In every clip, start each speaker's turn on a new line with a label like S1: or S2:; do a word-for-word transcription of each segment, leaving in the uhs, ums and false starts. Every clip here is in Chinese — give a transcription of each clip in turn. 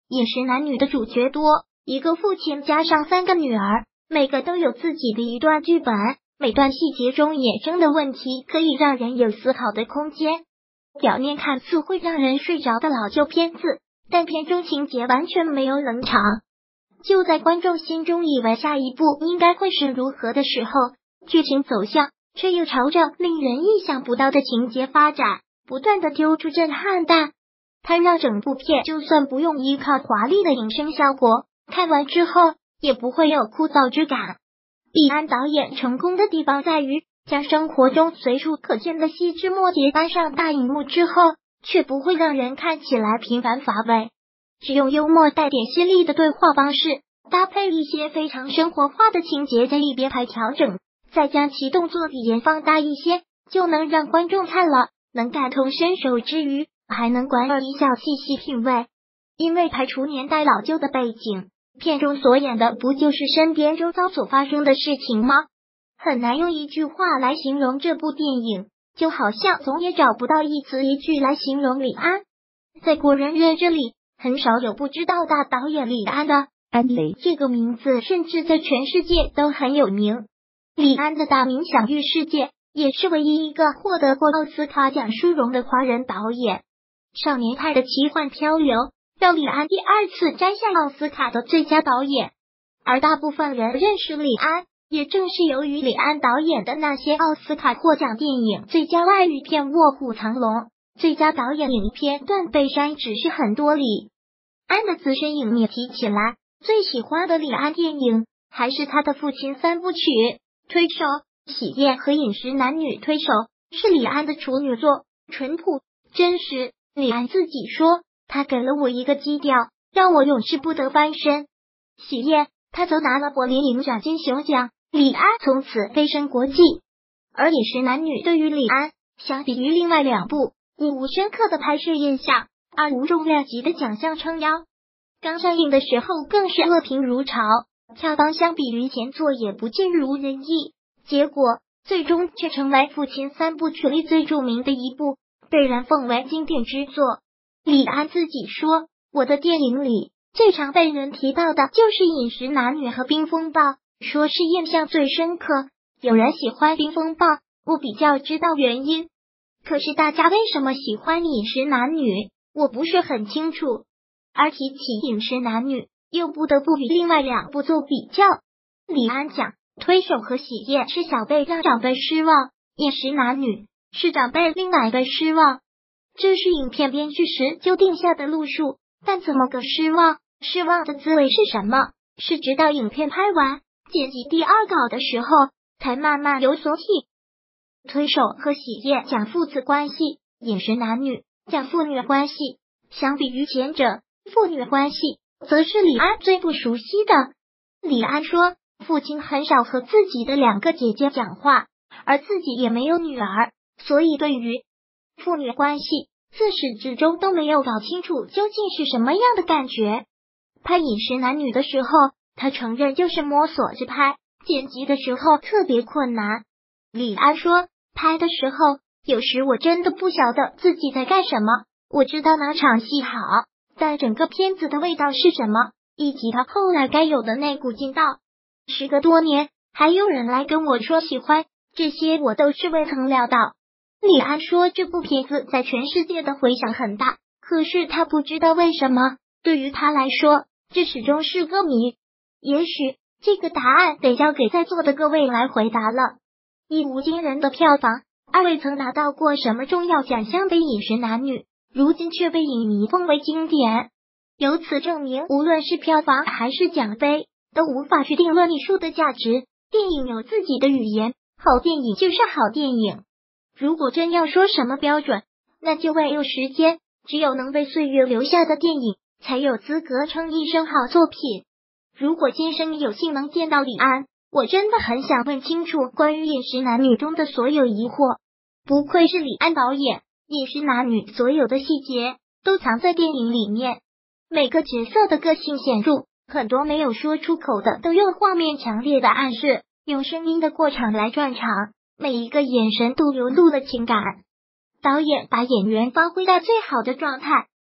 S1: 饮食男女的主角多，一个父亲加上三个女儿，每个都有自己的一段剧本，每段细节中衍生的问题可以让人有思考的空间。表面看似会让人睡着的老旧片子，但片中情节完全没有冷场。就在观众心中以为下一步应该会是如何的时候，剧情走向却又朝着令人意想不到的情节发展，不断的丢出震撼弹。它让整部片就算不用依靠华丽的影声效果，看完之后也不会有枯燥之感。李安导演成功的地方在于，将生活中随处可见的细枝末节搬上大荧幕之后，却不会让人看起来平凡乏味。只用幽默带点犀利的对话方式，搭配一些非常生活化的情节，在一边排调整，再将其动作语言放大一些，就能让观众看了能感同身受之余，还能莞尔一笑，细细品味。因为排除年代老旧的背景，片中所演的不就是身边周遭所发生的事情吗？很难用一句话来形容这部电影，就好像总也找不到一词一句来形容李安。在国人认知里，很少有不知道大导演李安的，安雷这个名字甚至在全世界都很有名。李安的大名享誉世界，也是唯一一个获得过奥斯卡奖殊荣的华人导演。少年派的奇幻漂流让李安第二次摘下奥斯卡的最佳导演，而大部分人认识李安，也正是由于李安导演的那些奥斯卡获奖电影：最佳外语片《卧虎藏龙》，最佳导演影片《断背山》只是很多里。安的资深影迷提起来，最喜欢的李安电影还是他的父亲三部曲《推手》《喜宴》和《饮食男女》。《推手》是李安的处女作，淳朴真实。李安自己说，他给了我一个基调，让我永世不得翻身。喜宴，他则拿了柏林影展金熊奖，李安从此飞升国际。而饮食男女对于李安，相比于另外两部，一无深刻的拍摄印象，二无重量级的奖项撑腰。刚上映的时候更是恶评如潮，票房相比于前作也不尽如人意，结果最终却成为父亲三部曲里最著名的一部，被人奉为经典之作。李安自己说，我的电影里最常被人提到的就是饮食男女和冰风暴，说是印象最深刻。有人喜欢冰风暴，我比较知道原因，可是大家为什么喜欢饮食男女，我不是很清楚。而提起饮食男女，又不得不与另外两部做比较。李安讲，推手和喜宴是小辈让长辈失望，饮食男女是长辈令奶辈失望，这是影片编剧时就定下的路数。但怎么个失望？失望的滋味是什么？是直到影片拍完剪辑第二稿的时候，才慢慢有所体。推手和喜宴讲父子关系，饮食男女讲父女关系。相比于前者，父女关系则是李安最不熟悉的。李安说，父亲很少和自己的两个姐姐讲话，而自己也没有女儿，所以对于父女关系自始至终都没有搞清楚究竟是什么样的感觉。拍饮食男女的时候，他承认就是摸索着拍，剪辑的时候特别困难。李安说，拍的时候有时我真的不晓得自己在干什么，我知道哪场戏好，但整个片子的味道是什么，以及他后来该有的那股劲道。时隔多年，还有人来跟我说喜欢，这些我都是未曾料到。李安说，这部片子在全世界的回响很大，可是他不知道为什么，对于他来说，这始终是个谜。也许这个答案得交给在座的各位来回答了。一无惊人的票房，二未曾拿到过什么重要奖项的饮食男女，如今却被影迷奉为经典。由此证明，无论是票房还是奖杯，都无法去定论艺术的价值。电影有自己的语言，好电影就是好电影。如果真要说什么标准，那就唯有时间，只有能被岁月留下的电影，才有资格称一声好作品。如果今生有幸能见到李安，我真的很想问清楚关于饮食男女中的所有疑惑。不愧是李安导演，饮食男女所有的细节都藏在电影里面，每个角色的个性显著，很多没有说出口的都用画面强烈的暗示，用声音的过场来转场，每一个眼神都流露了情感。导演把演员发挥到最好的状态，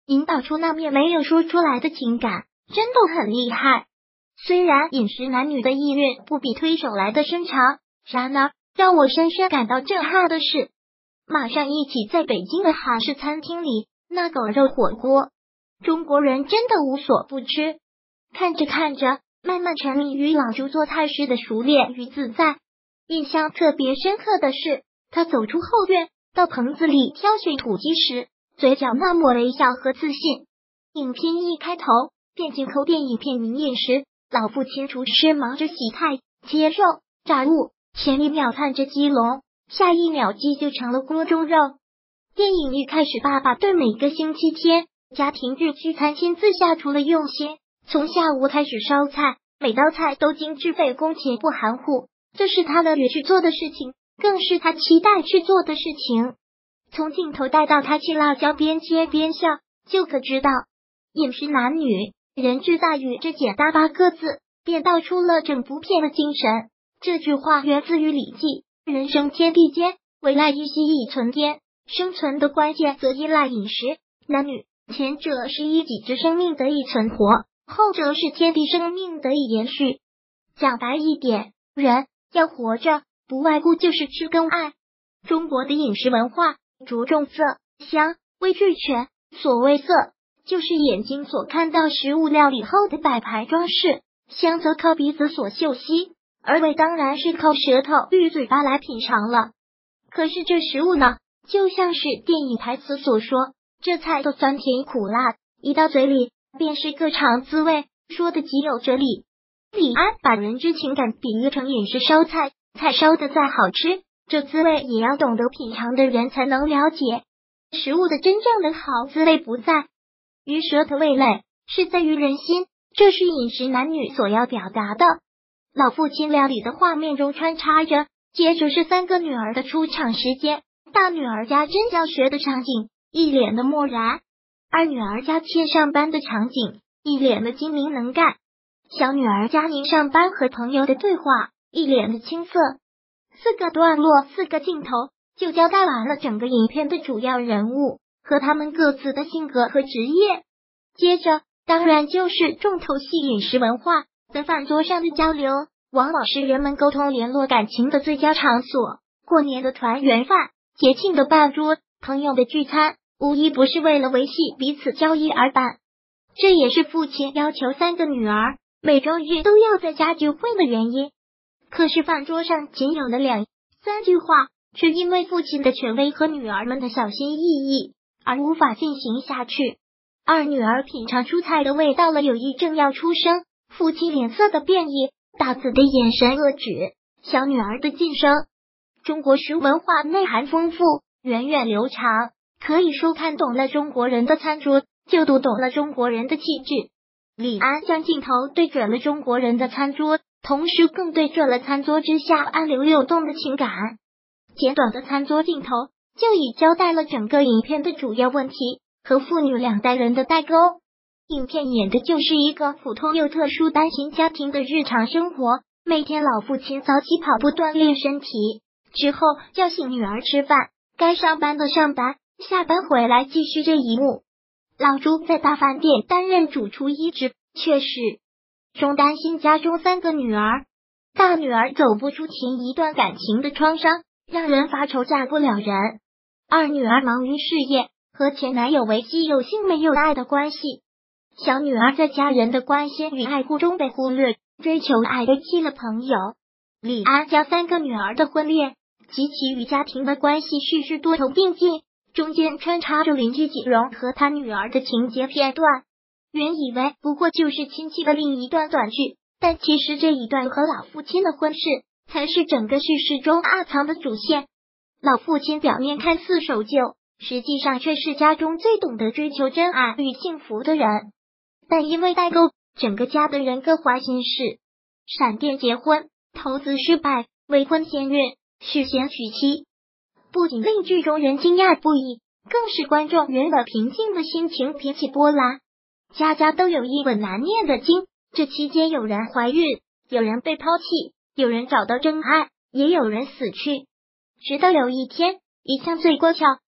S1: 引导出那面没有说出来的情感，真的很厉害。虽然饮食男女的意愿不比推手来的深长，然而让我深深感到震撼的是，马上一起在北京的韩式餐厅里，那狗肉火锅，中国人真的无所不吃。看着看着，慢慢沉迷于老朱做菜时的熟练与自在。印象特别深刻的是，他走出后院，到棚子里挑选土鸡时，嘴角那抹微笑和自信。影片一开头便进口店一片明饮时，老父亲厨师忙着洗菜、切肉、炸物，前一秒看着鸡笼，下一秒鸡就成了锅中肉。电影一开始，爸爸对每个星期天家庭日聚餐亲自下厨了用心，从下午开始烧菜，每道菜都精致费工且不含糊，这是他乐于去做的事情，更是他期待去做的事情。从镜头带到他切辣椒边切边笑，就可知道饮食男女，人之大于这简单八个字，便道出了整部片的精神。这句话源自于《礼记》，人生天地间，唯赖一息以存天，生存的关键则依赖饮食。男女前者是一己之生命得以存活，后者是天地生命得以延续。讲白一点，人要活着，不外乎就是吃跟爱。中国的饮食文化着重色香味俱全，所谓色，就是眼睛所看到食物料理后的摆盘装饰，香则靠鼻子所嗅吸，而味当然是靠舌头与嘴巴来品尝了。可是这食物呢，就像是电影台词所说，这菜的酸甜苦辣，一到嘴里便是各尝滋味，说的极有哲理。李安把人之情感比喻成饮食烧菜，菜烧的再好吃，这滋味也要懂得品尝的人才能了解。食物的真正的好滋味不在于舌头味蕾，是在于人心，这是饮食男女所要表达的。老父亲料理的画面中穿插着，接着是三个女儿的出场时间。大女儿家真教学的场景，一脸的漠然；二女儿家欠上班的场景，一脸的精明能干；小女儿家宁上班和朋友的对话，一脸的青涩。四个段落，四个镜头，就交代完了整个影片的主要人物和他们各自的性格和职业。接着，当然就是重头戏饮食文化，在饭桌上的交流，往往是人们沟通联络感情的最佳场所。过年的团圆饭，节庆的办桌，朋友的聚餐，无一不是为了维系彼此交易而办。这也是父亲要求三个女儿每周日都要在家聚会的原因。可是饭桌上仅有了两三句话，却因为父亲的权威和女儿们的小心翼翼而无法进行下去。二女儿品尝出菜的味道了，有意正要出声，父亲脸色的变异，大子的眼神遏止，小女儿的晋升。中国食文化内涵丰富，源远流长，可以说看懂了中国人的餐桌，就读懂了中国人的气质。李安将镜头对准了中国人的餐桌，同时更对准了餐桌之下暗流涌动的情感。简短的餐桌镜头就已交代了整个影片的主要问题和父女两代人的代沟。影片演的就是一个普通又特殊单亲家庭的日常生活，每天老父亲早起跑步锻炼身体，之后叫醒女儿吃饭，该上班的上班，下班回来继续这一幕。老朱在大饭店担任主厨一职，却始终担心家中三个女儿。大女儿走不出前一段感情的创伤，让人发愁嫁不了人；二女儿忙于事业，和前男友维系有性没有爱的关系；小女儿在家人的关心与爱护中被忽略，追求爱被弃了朋友。李安将三个女儿的婚恋及其与家庭的关系叙事多头并进，中间穿插着邻居锦荣和他女儿的情节片段。原以为不过就是亲戚的另一段短剧，但其实这一段和老父亲的婚事才是整个叙事中暗藏的主线。老父亲表面看似守旧，实际上却是家中最懂得追求真爱与幸福的人，但因为代沟，整个家的人各怀心事，闪电结婚，投资失败，未婚先孕，续弦娶妻，不仅令剧中人惊讶不已，更是观众原本平静的心情平起波澜。家家都有一吻难念的经，这期间有人怀孕，有人被抛弃，有人找到真爱，也有人死去。直到有一天，一向最乖巧、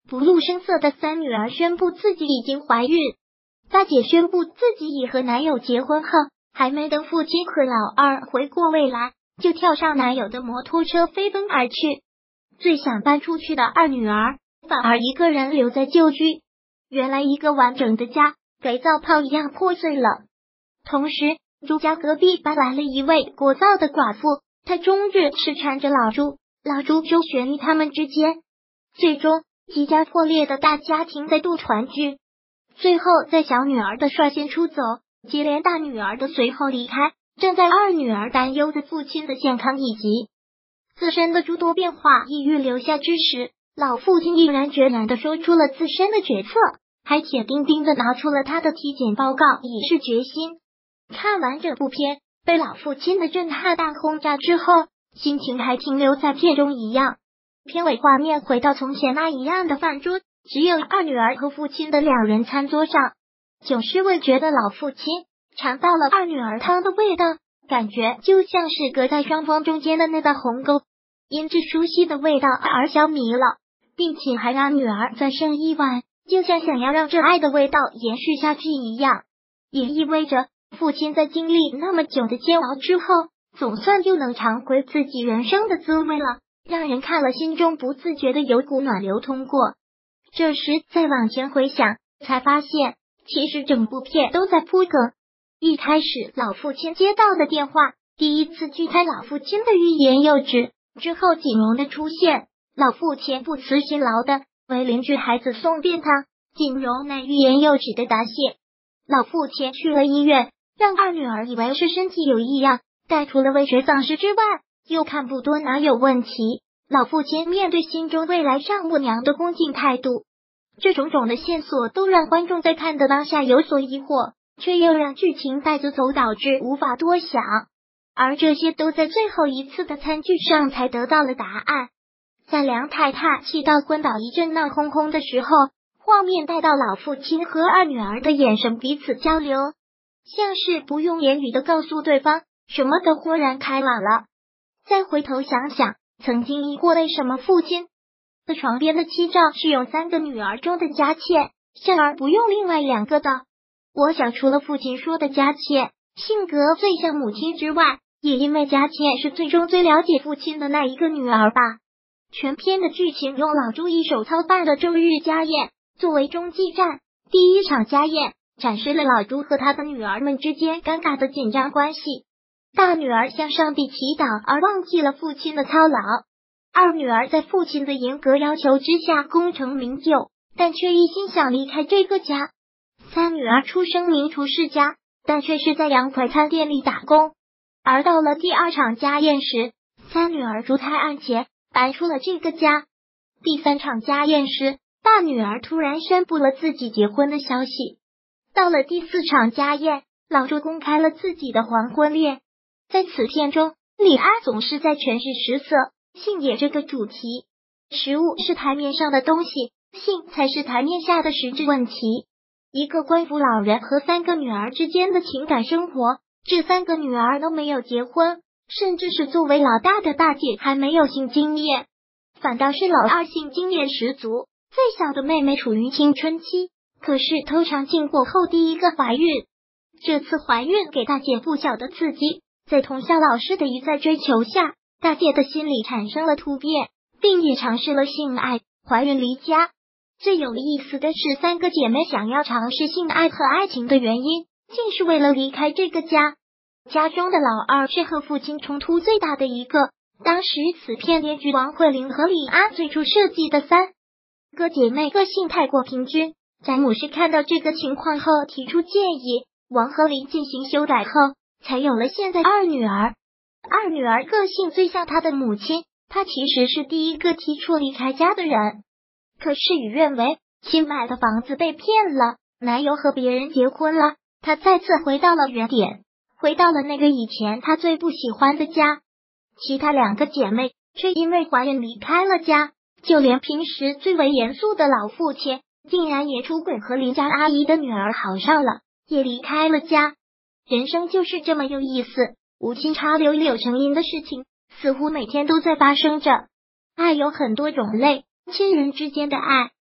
S1: 不露声色的三女儿宣布自己已经怀孕。大姐宣布自己已和男友结婚后，还没等父亲和老二回过味来，就跳上男友的摩托车飞奔而去。最想搬出去的二女儿反而一个人留在旧居。原来一个完整的家给灶炮一样破碎了。同时，朱家隔壁搬来了一位聒噪的寡妇，她终日痴缠着老朱，老朱周旋于他们之间，最终即将破裂的大家庭再度团聚。最后，在小女儿的率先出走，接连大女儿的随后离开，正在二女儿担忧的父亲的健康以及自身的诸多变化已预留下之时，老父亲毅然决然地说出了自身的决策，还铁钉钉地拿出了他的体检报告，以示决心。看完这部片，被老父亲的震撼弹轰炸之后，心情还停留在片中一样。片尾画面回到从前那一样的饭桌，只有二女儿和父亲的两人餐桌上。九师味觉得老父亲尝到了二女儿汤的味道，感觉就像是隔在双方中间的那道鸿沟，因这熟悉的味道而消弭了，并且还让女儿再生一碗，就像想要让这爱的味道延续下去一样。也意味着父亲在经历那么久的煎熬之后，总算又能尝回自己人生的滋味了，让人看了心中不自觉的有股暖流通过。这时再往前回想，才发现其实整部片都在铺梗。一开始老父亲接到的电话，第一次锯开老父亲的欲言又止，之后锦荣的出现，老父亲不辞辛劳的为邻居孩子送便当，锦荣那欲言又止的答谢。老父亲去了医院，让二女儿以为是身体有异样，但除了味觉丧失之外，又看不多哪有问题。老父亲面对心中未来丈母娘的恭敬态度，这种种的线索都让观众在看的当下有所疑惑，却又让剧情带着走，导致无法多想。而这些都在最后一次的餐具上才得到了答案。在梁太太气到昏倒一阵闹哄哄的时候，画面带到老父亲和二女儿的眼神彼此交流，像是不用言语的告诉对方什么都豁然开朗了。再回头想想，曾经疑惑为什么父亲的床边的七照是用三个女儿中的佳倩，像而不用另外两个的。我想除了父亲说的佳倩性格最像母亲之外，也因为佳倩是最终最了解父亲的那一个女儿吧。全篇的剧情用老朱一手操办的周日家宴作为中继站，第一场家宴展示了老朱和他的女儿们之间尴尬的紧张关系。大女儿向上帝祈祷而忘记了父亲的操劳，二女儿在父亲的严格要求之下功成名就，但却一心想离开这个家。三女儿出生名厨世家，但却是在洋快餐店里打工。而到了第二场家宴时，三女儿烛台案前搬出了这个家。第三场家宴时，大女儿突然宣布了自己结婚的消息。到了第四场家宴，老朱公开了自己的黄昏恋。在此片中，李安总是在诠释食色性也这个主题，食物是台面上的东西，性才是台面下的实质问题。一个官府老人和三个女儿之间的情感生活，这三个女儿都没有结婚，甚至是作为老大的大姐还没有性经验，反倒是老二性经验十足，最小的妹妹处于青春期，可是偷尝禁过后第一个怀孕。这次怀孕给大姐不小的刺激，在同校老师的一再追求下，大姐的心理产生了突变，并也尝试了性爱，怀孕离家。最有意思的是，三个姐妹想要尝试性爱和爱情的原因，竟是为了离开这个家。家中的老二是和父亲冲突最大的一个。当时此片编剧王慧玲和李安最初设计的三个姐妹个性太过平均，詹姆士看到这个情况后提出建议，王和林进行修改后，才有了现在二女儿。二女儿个性最像她的母亲，她其实是第一个提出离开家的人。可事与愿违，新买的房子被骗了，男友和别人结婚了，她再次回到了原点，回到了那个以前她最不喜欢的家。其他两个姐妹却因为怀孕离开了家，就连平时最为严肃的老父亲，竟然也出轨和邻家阿姨的女儿好上了，也离开了家。人生就是这么有意思，无心插柳柳成荫的事情，似乎每天都在发生着。爱有很多种类，亲人之间的爱，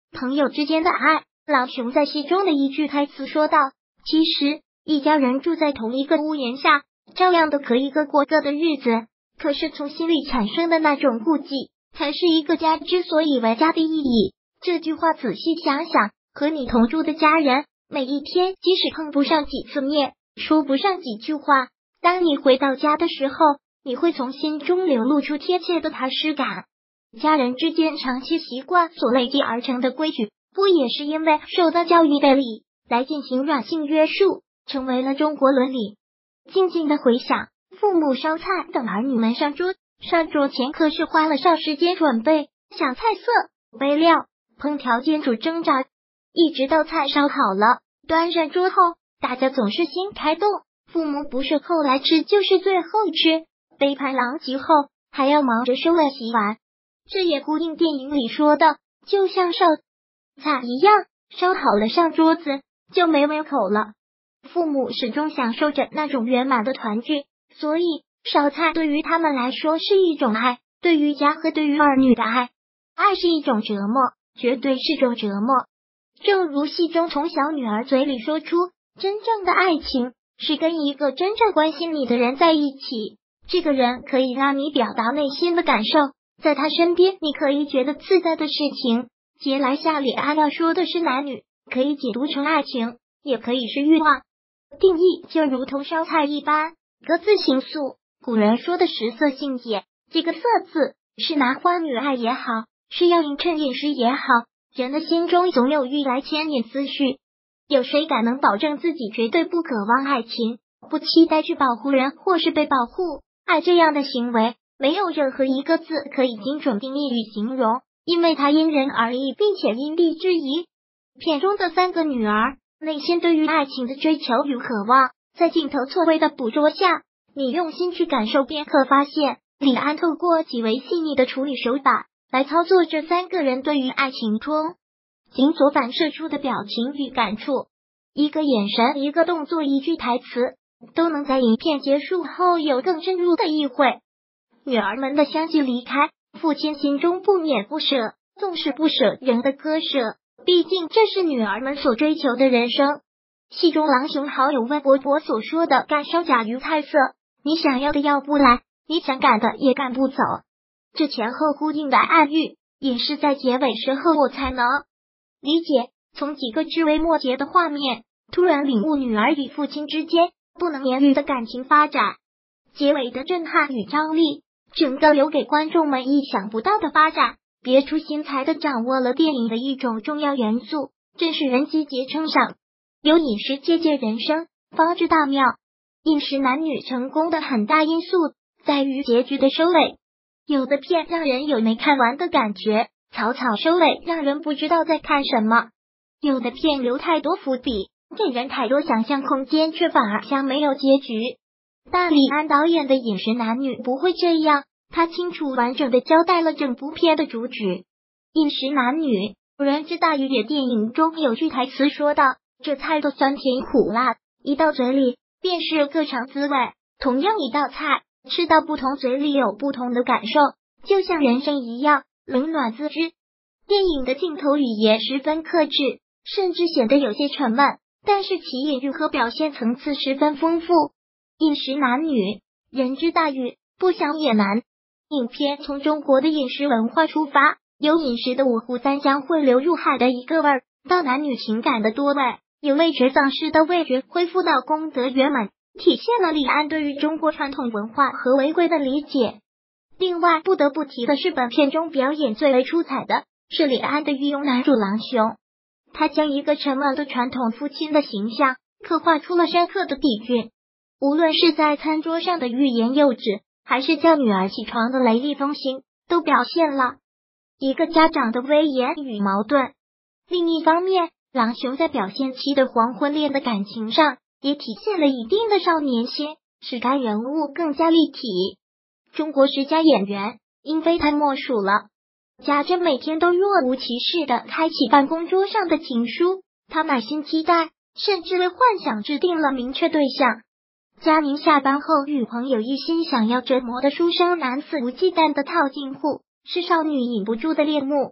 S1: 朋友之间的爱。郎雄在戏中的一句台词说道：其实一家人住在同一个屋檐下，照样都可以各过各的日子，可是从心里产生的那种顾忌，才是一个家之所以为家的意义。这句话仔细想想，和你同住的家人，每一天即使碰不上几次面，说不上几句话，当你回到家的时候，你会从心中流露出贴切的踏实感。家人之间长期习惯所累积而成的规矩，不也是因为受到教育的礼来进行软性约束，成为了中国伦理。静静的回想，父母烧菜等儿女们上桌，上桌前可是花了上时间准备，想菜色、备料、烹调煎煮挣扎，一直到菜烧好了，端上桌后，大家总是先开动，父母不是后来吃就是最后吃，杯盘狼藉后还要忙着收碗洗碗。这也呼应电影里说的，就像烧菜一样，烧好了上桌子就没胃口了。父母始终享受着那种圆满的团聚，所以烧菜对于他们来说是一种爱，对于家和对于儿女的爱。爱是一种折磨，绝对是种折磨。正如戏中从小女儿嘴里说出，真正的爱情是跟一个真正关心你的人在一起，这个人可以让你表达内心的感受，在他身边你可以觉得自在的事情。接来下李安要说的是男女，可以解读成爱情，也可以是欲望。定义就如同烧菜一般，各自形塑。古人说的食色性也，这个色字是拿花女爱也好，是要映衬饮食也好，人的心中总有欲来牵引思绪。有谁敢能保证自己绝对不渴望爱情，不期待去保护人或是被保护？爱这样的行为，没有任何一个字可以精准定义与形容，因为它因人而异，并且因地制宜。片中的三个女儿内心对于爱情的追求与渴望，在镜头错位的捕捉下，你用心去感受便可发现，李安透过极为细腻的处理手法来操作这三个人对于爱情中仅所反射出的表情与感触。一个眼神，一个动作，一句台词，都能在影片结束后有更深入的意会。女儿们的相继离开，父亲心中不免不舍，纵是不舍仍的割舍，毕竟这是女儿们所追求的人生。戏中郎雄好友问伯伯所说的干烧甲鱼菜色，你想要的要不来，你想赶的也赶不走。这前后呼应的暗喻，也是在结尾时候我才能理解，从几个枝微末节的画面，突然领悟女儿与父亲之间不能言喻的感情发展。结尾的震撼与张力，整个留给观众们意想不到的发展，别出心裁的掌握了电影的一种重要元素，真是人机结称赏。有饮食借鉴人生，方知大妙。饮食男女成功的很大因素在于结局的收尾，有的片让人有没看完的感觉，草草收尾让人不知道在看什么；有的片留太多伏笔，给人太多想象空间，却反而像没有结局。但李安导演的《饮食男女》不会这样，他清楚完整的交代了整部片的主旨。饮食男女，人之大于也电影中有句台词说道，这菜的酸甜苦辣，一到嘴里便是各尝滋味。同样一道菜，吃到不同嘴里有不同的感受，就像人生一样，冷暖自知。电影的镜头语言十分克制，甚至显得有些沉闷，但是其隐喻和表现层次十分丰富。饮食男女，人之大欲，不想也难。影片从中国的饮食文化出发，由饮食的五湖三江汇流入海的一个味儿，到男女情感的多味，由味觉丧失的味觉恢复到功德圆满，体现了李安对于中国传统文化和违规的理解。另外不得不提的是，本片中表演最为出彩的是李安的御用男主郎雄，他将一个沉稳的传统父亲的形象刻画出了深刻的底蕴。无论是在餐桌上的欲言又止，还是叫女儿起床的雷厉风行，都表现了一个家长的威严与矛盾。另一方面，郎雄在表现期的黄昏恋的感情上，也体现了一定的少年心，使该人物更加立体。中国十佳演员，英菲他莫属了。贾珍每天都若无其事地开启办公桌上的情书，他满心期待，甚至为幻想制定了明确对象。佳宁下班后与朋友一心想要折磨的书生男肆无忌惮的套近乎，是少女引不住的恋慕。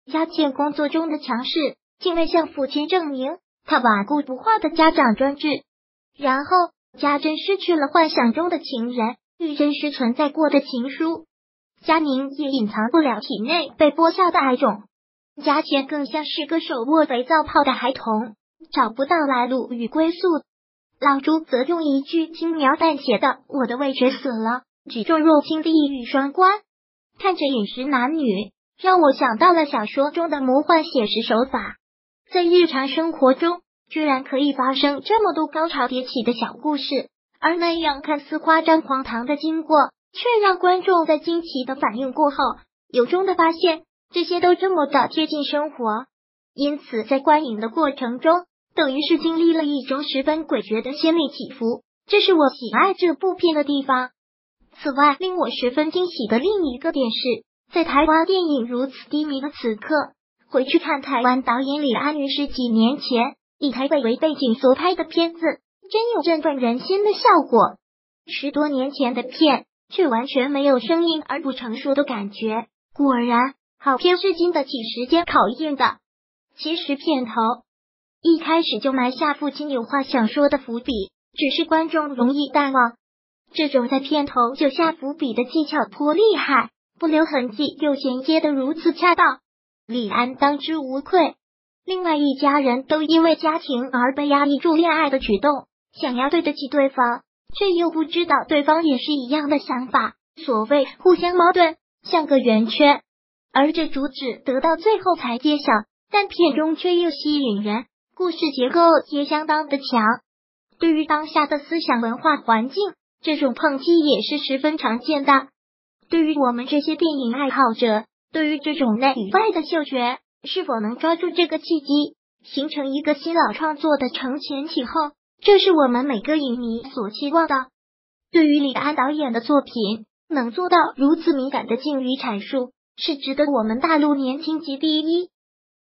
S1: 佳倩工作中的强势，竟未向父亲证明他顽固不化的家长专制。然后，家珍失去了幻想中的情人与真实存在过的情书，佳宁也隐藏不了体内被播下的爱种。佳倩更像是个手握肥皂泡的孩童，找不到来路与归宿。老朱则用一句轻描淡写的“我的味觉死了”，举重若轻的一语双关。看着饮食男女，让我想到了小说中的魔幻写实手法，在日常生活中居然可以发生这么多高潮迭起的小故事，而那样看似夸张荒唐的经过，却让观众在惊奇的反应过后，由衷的发现这些都这么的贴近生活。因此在观影的过程中，等于是经历了一种十分诡谲的心理起伏，这是我喜爱这部片的地方。此外，令我十分惊喜的另一个点是，在台湾电影如此低迷的此刻，回去看台湾导演李安于十几年前以台北为背景所拍的片子，真有振奋人心的效果。十多年前的片，却完全没有生硬而不成熟的感觉。果然，好片是经得起时间考验的。其实片头一开始就埋下父亲有话想说的伏笔，只是观众容易淡忘。这种在片头就下伏笔的技巧颇厉害，不留痕迹又衔接得如此恰当，李安当之无愧。另外一家人都因为家庭而被压抑住恋爱的举动，想要对得起对方，却又不知道对方也是一样的想法，所谓互相矛盾，像个圆圈。而这主旨得到最后才揭晓，但片中却又吸引人，故事结构也相当的强。对于当下的思想文化环境，这种抨击也是十分常见的。对于我们这些电影爱好者，对于这种内与外的嗅觉，是否能抓住这个契机，形成一个新老创作的承前启后，这是我们每个影迷所期望的。对于李安导演的作品，能做到如此敏感的境遇阐述，是值得我们大陆年轻及第一